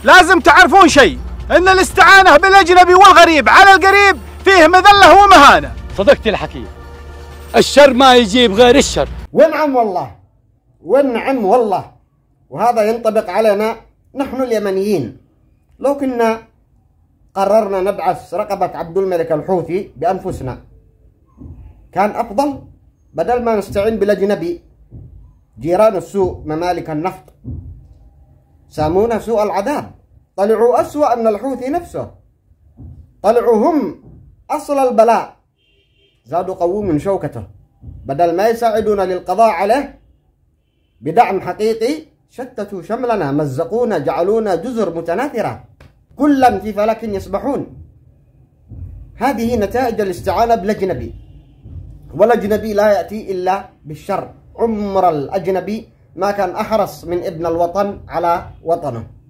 لازم تعرفون شيء، ان الاستعانة بالاجنبي والغريب على القريب فيه مذلة ومهانة. صدقت الحكي، الشر ما يجيب غير الشر. ونعم والله، ونعم والله. وهذا ينطبق علينا نحن اليمنيين. لو كنا قررنا نبعث رقبة عبد الملك الحوثي بأنفسنا كان أفضل، بدل ما نستعين بالأجنبي. جيران السوء ممالك النفط سامونا سوء العذاب، طلعوا أسوأ من الحوثي نفسه، طلعوا هم أصل البلاء، زادوا قووا من شوكته. بدل ما يساعدونا للقضاء عليه بدعم حقيقي شتتوا شملنا، مزقونا، جعلونا جزر متناثرة كلا في فلك يسبحون. هذه نتائج الاستعانة بالأجنبي، والأجنبي لا يأتي إلا بالشر. عمر الأجنبي ما كان أحرص من ابن الوطن على وطنه.